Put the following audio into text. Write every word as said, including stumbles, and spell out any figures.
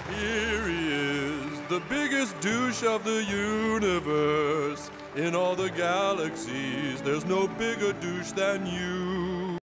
Here he is, the biggest douche of the universe. In all the galaxies, there's no bigger douche than you.